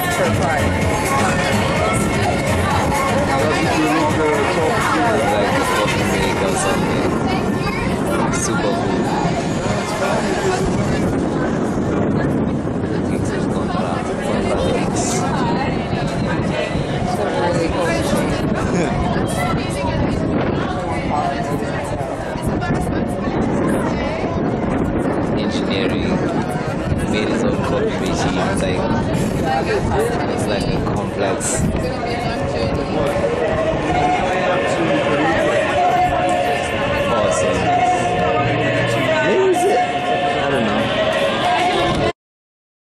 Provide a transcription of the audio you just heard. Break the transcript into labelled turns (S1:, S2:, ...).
S1: for fries.
S2: If you read the top food, like the coffee make or something, superfood. X is contra X.
S1: So really cool.
S2: Engineering made its own coffee machine. It's like a complex